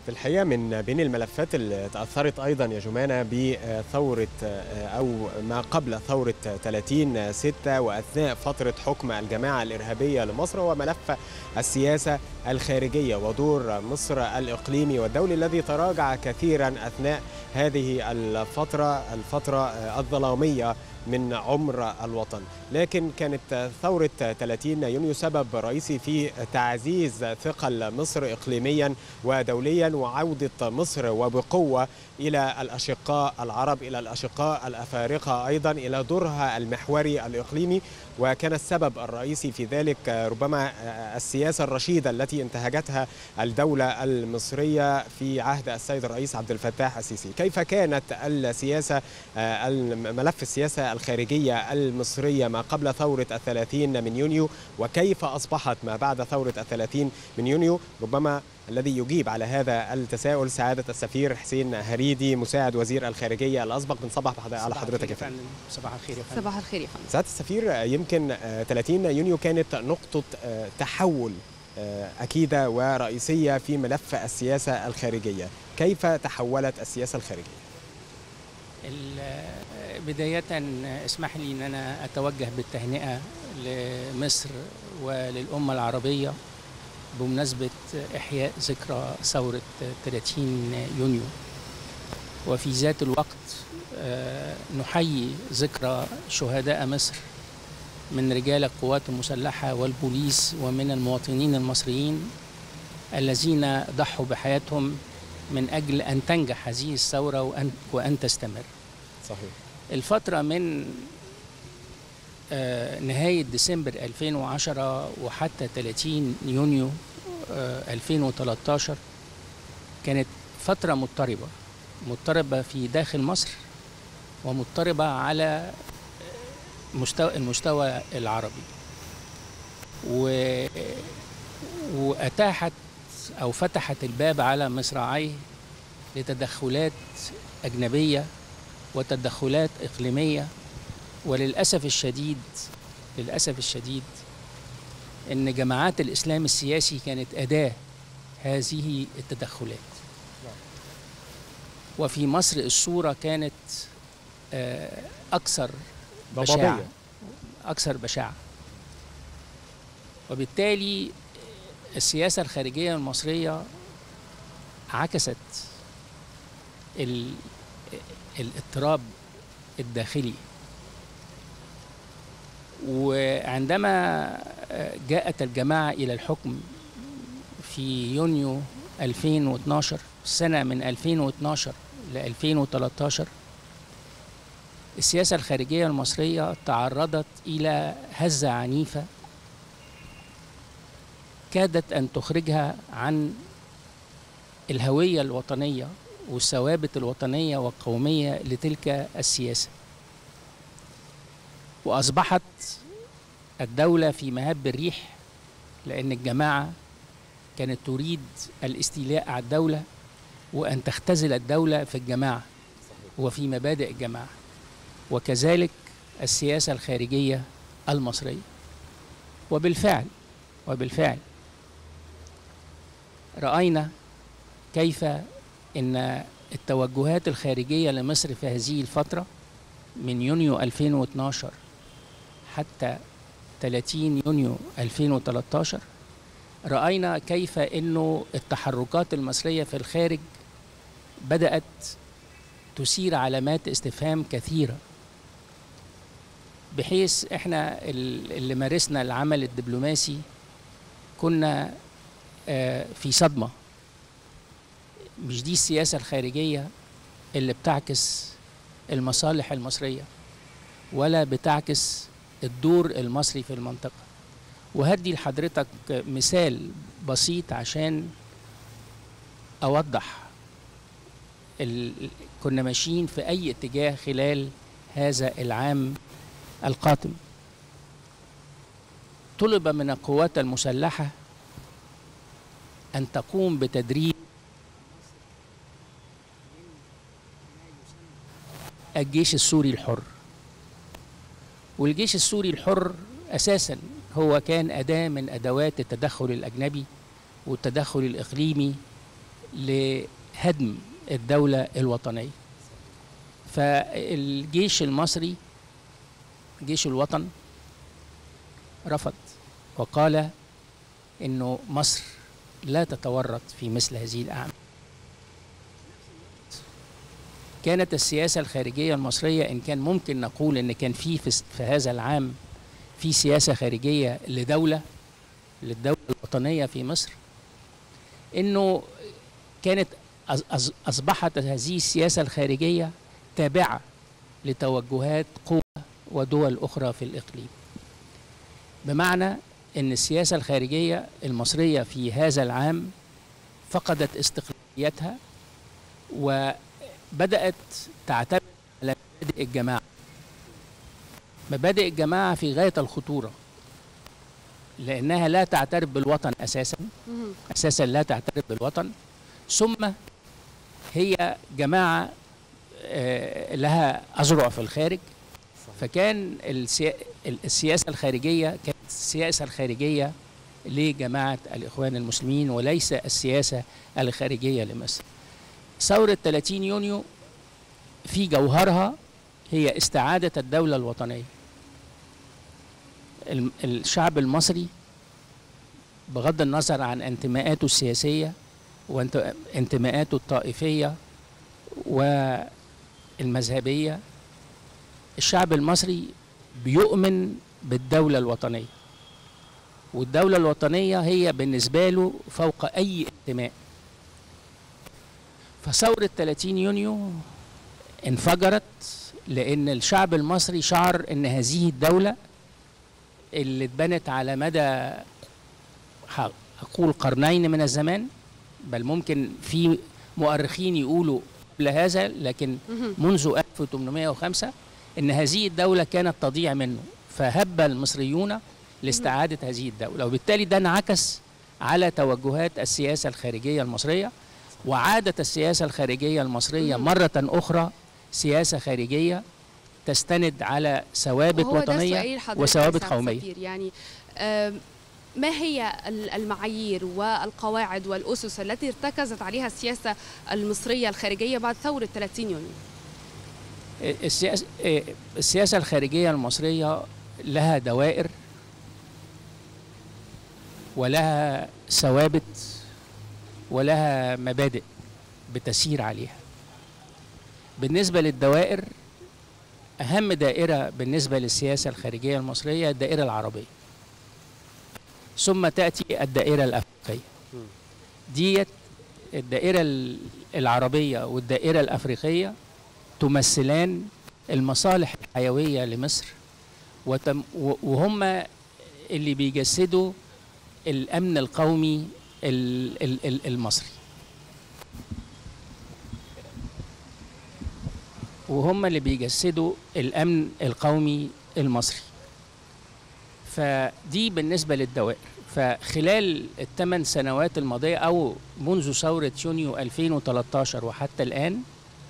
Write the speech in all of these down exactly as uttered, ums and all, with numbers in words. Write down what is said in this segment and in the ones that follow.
الحقيقة من بين الملفات اللي تأثرت أيضا يا جمانة بثورة أو ما قبل ثورة ثلاثين ستة وأثناء فترة حكم الجماعة الإرهابية لمصر هو ملف السياسة الخارجية ودور مصر الإقليمي والدولي الذي تراجع كثيرا أثناء هذه الفترة الفترة الظلامية من عمر الوطن. لكن كانت ثورة ثلاثين يونيو سبب رئيسي في تعزيز ثقل مصر إقليميا ودوليا وعودة مصر وبقوة إلى الأشقاء العرب، إلى الأشقاء الأفارقة أيضا، إلى دورها المحوري الإقليمي. وكان السبب الرئيسي في ذلك ربما السياسة الرشيدة التي انتهجتها الدولة المصرية في عهد السيد الرئيس عبد الفتاح السيسي. كيف كانت السياسة ملف السياسة الخارجية المصرية ما قبل ثورة الثلاثين من يونيو، وكيف أصبحت ما بعد ثورة الثلاثين من يونيو؟ ربما الذي يجيب على هذا التساؤل سعادة السفير حسين هريدي مساعد وزير الخارجية الأسبق. بنصبح على حضرتك يا فندم. صباح الخير يا فندم. صباح الخير يا فندم. سعادة السفير، يمكن ثلاثين يونيو كانت نقطة تحول أكيدة ورئيسية في ملف السياسة الخارجية. كيف تحولت السياسة الخارجية؟ بداية اسمح لي أن أنا أتوجه بالتهنئة لمصر وللأمة العربية بمناسبة إحياء ذكرى ثورة ثلاثين يونيو، وفي ذات الوقت نحيي ذكرى شهداء مصر من رجال القوات المسلحة والبوليس ومن المواطنين المصريين الذين ضحوا بحياتهم من أجل أن تنجح هذه الثورة وأن, وأن تستمر. صحيح. الفترة من نهاية ديسمبر ألفين وعشرة وحتى ثلاثين يونيو ألفين وثلاثة عشر كانت فترة مضطربة مضطربة في داخل مصر ومضطربة على مستوى المستوى العربي، و... وأتاحت أو فتحت الباب على مصراعيه لتدخلات أجنبية وتدخلات إقليمية. وللأسف الشديد للأسف الشديد أن جماعات الإسلام السياسي كانت أداة هذه التدخلات. وفي مصر الصورة كانت أكثر بشاعة أكثر بشاعة وبالتالي السياسة الخارجية المصرية عكست الاضطراب الداخلي. وعندما جاءت الجماعة إلى الحكم في يونيو ألفين واثني عشر، سنة من ألفين واثني عشر ل ألفين وثلاثة عشر، السياسة الخارجية المصرية تعرضت إلى هزة عنيفة كادت أن تخرجها عن الهوية الوطنية والثوابت الوطنية والقومية لتلك السياسة، وأصبحت الدولة في مهب الريح، لأن الجماعة كانت تريد الاستيلاء على الدولة وأن تختزل الدولة في الجماعة وفي مبادئ الجماعة، وكذلك السياسة الخارجية المصرية. وبالفعل وبالفعل رأينا كيف أن التوجهات الخارجية لمصر في هذه الفترة من يونيو ألفين واثني عشر حتى ثلاثين يونيو ألفين وثلاثة عشر، رأينا كيف أنه التحركات المصرية في الخارج بدأت تثير علامات استفهام كثيرة، بحيث احنا اللي مارسنا العمل الدبلوماسي كنا في صدمة. مش دي السياسة الخارجية اللي بتعكس المصالح المصرية ولا بتعكس الدور المصري في المنطقة. وهدي لحضرتك مثال بسيط عشان أوضح ال... كنا ماشيين في أي اتجاه خلال هذا العام القادم. طلب من القوات المسلحة أن تقوم بتدريب الجيش السوري الحر. والجيش السوري الحر أساساً هو كان أداة من أدوات التدخل الأجنبي والتدخل الإقليمي لهدم الدولة الوطنية. فالجيش المصري جيش الوطن رفض وقال إنه مصر لا تتورط في مثل هذه الأعمال. كانت السياسة الخارجية المصرية، إن كان ممكن نقول إن كان في في هذا العام في سياسة خارجية لدولة للدولة الوطنية في مصر، إنه كانت أصبحت هذه السياسة الخارجية تابعة لتوجهات قوى ودول أخرى في الإقليم، بمعنى أن السياسة الخارجية المصرية في هذا العام فقدت استقلاليتها وبدأت تعتمد على مبادئ الجماعة. مبادئ الجماعة في غاية الخطورة، لأنها لا تعترف بالوطن أساسا أساسا لا تعترف بالوطن، ثم هي جماعة لها أذرع في الخارج. فكان السياسة الخارجية كانت السياسة الخارجية لجماعة الإخوان المسلمين وليس السياسة الخارجية لمصر. ثورة ثلاثين يونيو في جوهرها هي استعادة الدولة الوطنية. الشعب المصري بغض النظر عن انتماءاته السياسية وانتماءاته الطائفية والمذهبية، الشعب المصري بيؤمن بالدولة الوطنية، والدولة الوطنية هي بالنسبة له فوق أي انتماء. فثورة ثلاثين يونيو انفجرت لأن الشعب المصري شعر أن هذه الدولة اللي اتبنت على مدى أقول قرنين من الزمان، بل ممكن في مؤرخين يقولوا قبل هذا، لكن منذ ألف وثمانمائة وخمسة أن هذه الدولة كانت تضيع منه، فهب المصريون لاستعادة هذه الدولة، وبالتالي ده انعكس على توجهات السياسة الخارجية المصرية، وعادت السياسة الخارجية المصرية مرة أخرى سياسة خارجية تستند على ثوابت وطنية وثوابت قومية. يعني ما هي المعايير والقواعد والأسس التي ارتكزت عليها السياسة المصرية الخارجية بعد ثورة ثلاثين يونيو؟ السياسة, السياسة الخارجية المصرية لها دوائر ولها ثوابت ولها مبادئ بتسير عليها. بالنسبة للدوائر، أهم دائرة بالنسبة للسياسة الخارجية المصرية الدائرة العربية، ثم تأتي الدائرة الأفريقية. ديت الدائرة العربية والدائرة الأفريقية تمثلان المصالح الحيوية لمصر، وهم اللي بيجسدوا الأمن القومي المصري، وهم اللي بيجسدوا الأمن القومي المصري. فدي بالنسبة للدوائر. فخلال الثمان سنوات الماضية أو منذ ثورة يونيو ألفين وثلاثة عشر وحتى الآن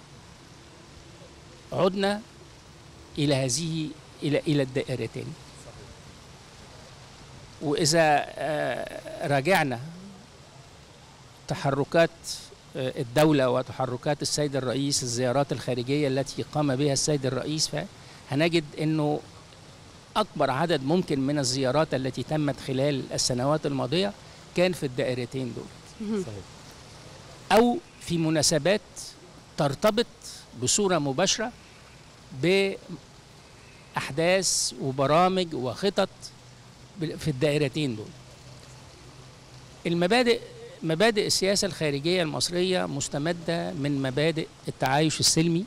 عدنا إلى هذه إلى إلى الدائرتين. وإذا راجعنا تحركات الدولة وتحركات السيد الرئيس، الزيارات الخارجية التي قام بها السيد الرئيس، فهنجد أنه أكبر عدد ممكن من الزيارات التي تمت خلال السنوات الماضية كان في الدائرتين دول، أو في مناسبات ترتبط بصورة مباشرة بأحداث وبرامج وخطط في الدائرتين دول. المبادئ مبادئ السياسة الخارجية المصرية مستمدة من مبادئ التعايش السلمي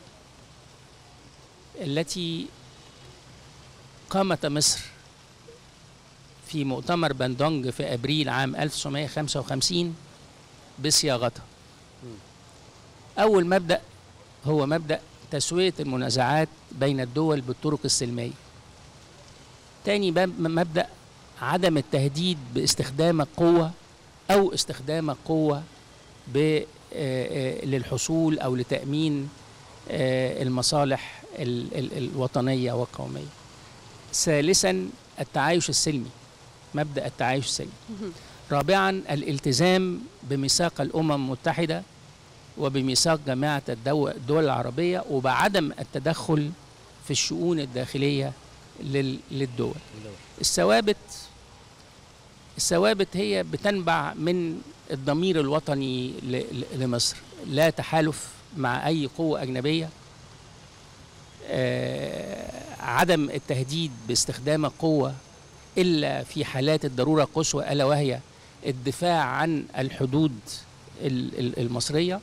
التي قامت مصر في مؤتمر باندونج في أبريل عام ألف وتسعمائة وخمسة وخمسين بصياغتها. أول مبدأ هو مبدأ تسوية المنازعات بين الدول بالطرق السلمية. تاني مبدأ عدم التهديد باستخدام القوة أو استخدام القوة للحصول أو لتأمين المصالح الوطنية والقومية. ثالثا التعايش السلمي، مبدأ التعايش السلمي. رابعا الالتزام بميثاق الأمم المتحدة وبميثاق جماعة الدول العربية وبعدم التدخل في الشؤون الداخلية للدول. الثوابت الثوابت هي بتنبع من الضمير الوطني لمصر، لا تحالف مع أي قوة أجنبية، عدم التهديد باستخدام القوة إلا في حالات الضرورة القصوى، ألا وهي الدفاع عن الحدود المصرية،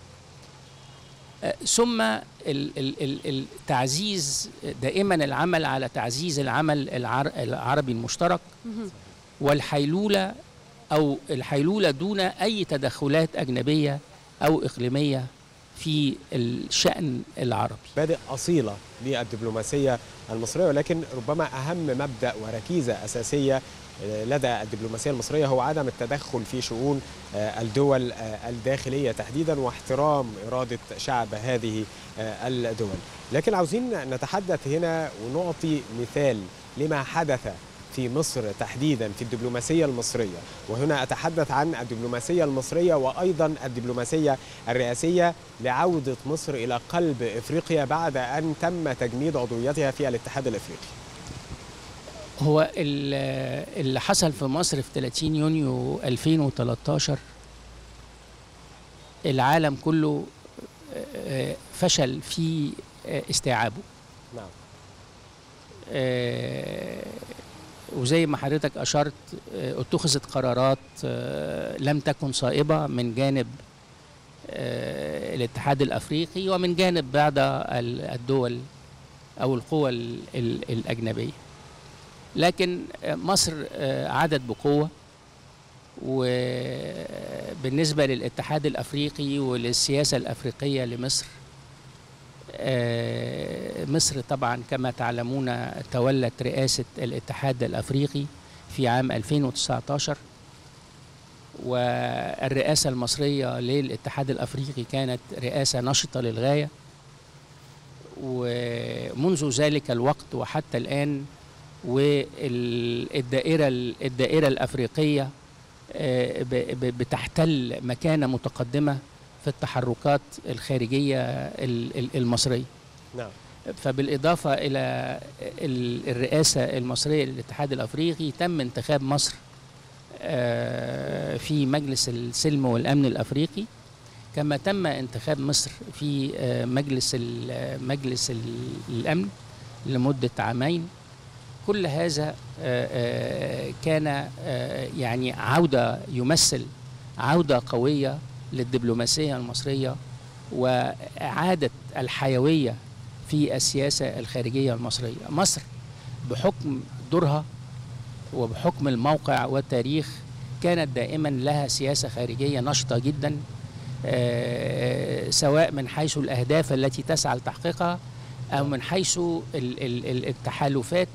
ثم التعزيز دائما العمل على تعزيز العمل العربي المشترك، والحيلولة أو الحيلولة دون أي تدخلات أجنبية أو إقليمية في الشأن العربي. مبادئ أصيلة للدبلوماسية المصرية، ولكن ربما أهم مبدأ وركيزة أساسية لدى الدبلوماسية المصرية هو عدم التدخل في شؤون الدول الداخلية تحديدا واحترام إرادة شعب هذه الدول. لكن عاوزين نتحدث هنا ونعطي مثال لما حدث في مصر تحديدا في الدبلوماسية المصرية، وهنا أتحدث عن الدبلوماسية المصرية وأيضا الدبلوماسية الرئاسية لعودة مصر إلى قلب إفريقيا بعد أن تم تجميد عضويتها في الاتحاد الإفريقي. هو اللي حصل في مصر في ثلاثين يونيو ألفين وثلاثة عشر العالم كله فشل في استيعابه. نعم. وزي ما حضرتك أشرت اتخذت قرارات لم تكن صائبة من جانب الاتحاد الأفريقي ومن جانب بعض الدول أو القوى الأجنبية، لكن مصر عادت بقوة. وبالنسبة للاتحاد الأفريقي وللسياسة الأفريقية لمصر، مصر طبعا كما تعلمون تولت رئاسة الاتحاد الأفريقي في عام ألفين وتسعة عشر، والرئاسة المصرية للاتحاد الأفريقي كانت رئاسة نشطة للغاية، ومنذ ذلك الوقت وحتى الآن والدائرة الدائرة الأفريقية بتحتل مكانة متقدمة في التحركات الخارجية المصرية. نعم. فبالإضافة إلى الرئاسة المصرية للاتحاد الأفريقي تم انتخاب مصر في مجلس السلم والأمن الأفريقي، كما تم انتخاب مصر في مجلس مجلس الأمن لمدة عامين. كل هذا كان يعني عودة يمثل عودة قوية للدبلوماسية المصرية وإعادة الحيوية في السياسة الخارجية المصرية. مصر بحكم دورها وبحكم الموقع والتاريخ كانت دائما لها سياسة خارجية نشطة جدا، سواء من حيث الأهداف التي تسعى لتحقيقها أو من حيث التحالفات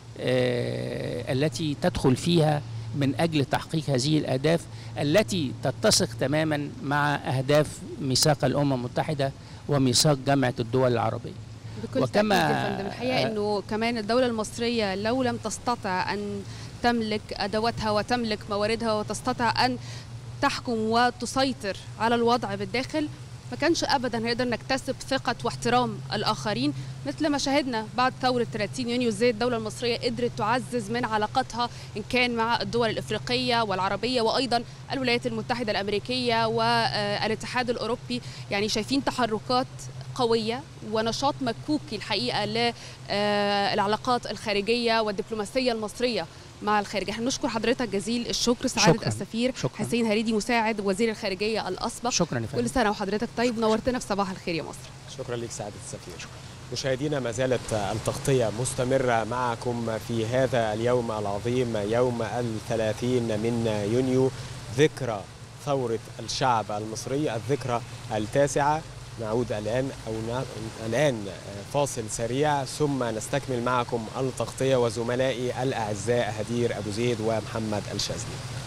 التي تدخل فيها من أجل تحقيق هذه الأهداف التي تتسق تماما مع أهداف ميثاق الأمم المتحدة وميثاق جامعة الدول العربية. بكل وكما تأكيد يا فندم، الحقيقة أنه كمان الدولة المصرية لو لم تستطع أن تملك أدواتها وتملك مواردها وتستطع أن تحكم وتسيطر على الوضع بالداخل، ما كانش ابدا هنقدر نكتسب ثقه واحترام الاخرين، مثل ما شاهدنا بعد ثوره ثلاثين يونيو ازاي الدوله المصريه قدرت تعزز من علاقاتها ان كان مع الدول الافريقيه والعربيه وايضا الولايات المتحده الامريكيه والاتحاد الاوروبي. يعني شايفين تحركات قويه ونشاط مكوكي الحقيقه للعلاقات الخارجيه والدبلوماسيه المصريه مع الخارج. احنا نشكر حضرتك جزيل الشكر سعادة شكرا. السفير شكرا. حسين هريدي مساعد وزير الخارجية الأسبق. شكرا. كل سنة وحضرتك طيب، نورتنا في صباح الخير يا مصر. شكرا لك سعادة السفير. شكرا. مشاهدينا، ما زالت التغطية مستمرة معكم في هذا اليوم العظيم، يوم الثلاثين من يونيو، ذكرى ثورة الشعب المصري، الذكرى التاسعة. نعود الآن أو الآن فاصل سريع ثم نستكمل معكم التغطية وزملائي الأعزاء هدير أبو زيد ومحمد الشاذلي.